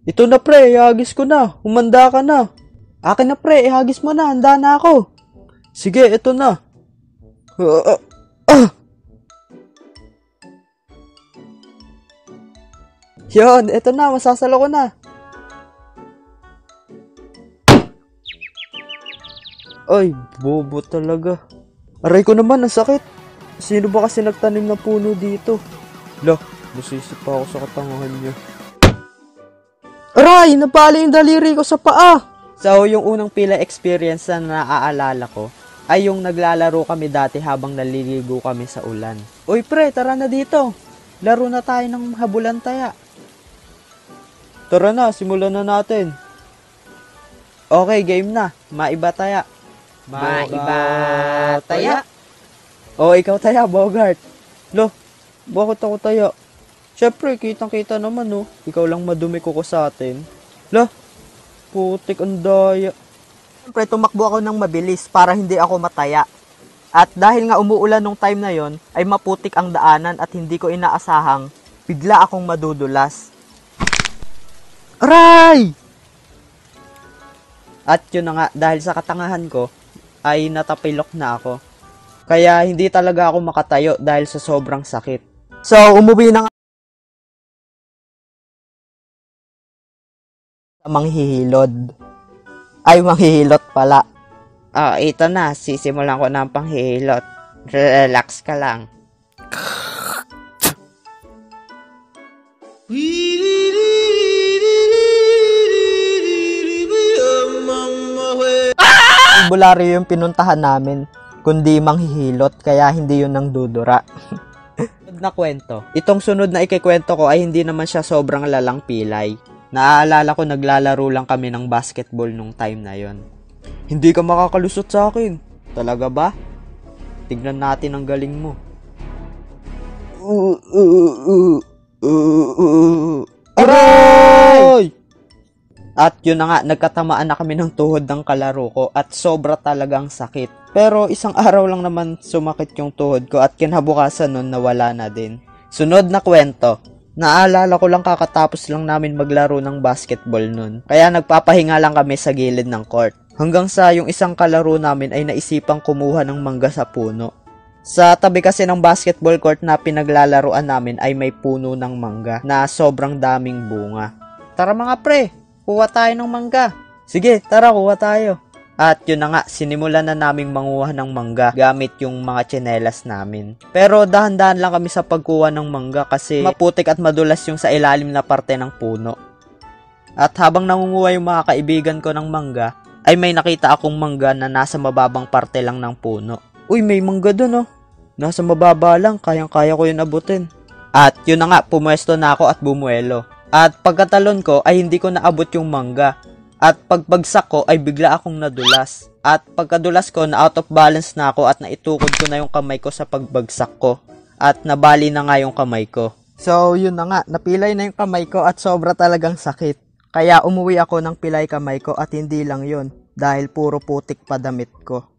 Ito na pre, ihagis ko na. Humanda ka na. Akin na pre, ihagis mo na. Handa na ako. Sige, ito na. Yon, ito na. Masasalo ko na. Ay, bobo talaga. Aray ko naman, ang sakit. Sino ba kasi nagtanim ng puno dito? Lah, nasisip pa ako sa katangahan niya. Aray, napali yung daliri ko sa paa. So, yung unang pila experience na naaalala ko ay yung naglalaro kami dati habang naliligo kami sa ulan. Uy pre, tara na dito. Laro na tayo ng habulan taya. Tara na, simulan na natin. Okay, game na. Maiba taya. Maiba taya. O, ikaw taya, Bogart. Lo, bakit ako taya? Syempre, kitang-kita naman, no. Ikaw lang madumi ko sa atin. Lah, putik ang daya. Syempre, tumakbo ako ng mabilis para hindi ako mataya. At dahil nga umuulan nung time na yon, ay maputik ang daanan at hindi ko inaasahang bigla akong madudulas. Aray! At yun na nga, dahil sa katangahan ko, ay natapilok na ako. Kaya hindi talaga ako makatayo dahil sa sobrang sakit. So, umuwi na nga sa manghihilod. Ay, manghihilot pala. Ito na. Sisimulan ko na ang panghihilot. Relax ka lang. Albularyo yung pinuntahan namin, kundi manghihilot, kaya hindi yun nang dudura. Sunod na kwento. Itong sunod na ikikwento ko ay hindi naman siya sobrang lalang pilay. Naaalala ko naglalaro lang kami ng basketball nung time na yon. Hindi ka makakalusot sa akin. Talaga ba? Tignan natin ang galing mo. Aray! At yun na nga, nagkatamaan na kami ng tuhod ng kalaro ko at sobra talagang sakit. Pero isang araw lang naman sumakit yung tuhod ko at kinabukasan nun nawala na din. Sunod na kwento. Naalala ko lang kakatapos lang namin maglaro ng basketball nun. Kaya nagpapahinga lang kami sa gilid ng court. Hanggang sa yung isang kalaro namin ay naisipang kumuha ng mangga sa puno. Sa tabi kasi ng basketball court na pinaglalaruan namin ay may puno ng mangga na sobrang daming bunga. Tara mga pre! Kuha tayo ng mangga. Sige, tara, kuha tayo. At yun na nga, sinimulan na naming manguha ng mangga gamit yung mga tsinelas namin. Pero dahan-dahan lang kami sa pagkuha ng mangga kasi maputik at madulas yung sa ilalim na parte ng puno. At habang nangunguha yung mga kaibigan ko ng mangga, ay may nakita akong mangga na nasa mababang parte lang ng puno. Uy, may mangga dun oh. Nasa mababa lang, kayang-kaya ko yun abutin. At yun na nga, pumwesto na ako at bumuelo. At pagkatalon ko ay hindi ko naabot yung mangga. At pagbagsak ko ay bigla akong nadulas. At pagkadulas ko na out of balance na ako at naitukod ko na yung kamay ko sa pagbagsak ko. At nabali na nga yung kamay ko. So yun na nga, napilay na yung kamay ko at sobra talagang sakit. Kaya umuwi ako ng pilay kamay ko at hindi lang yun. Dahil puro putik pa damit ko.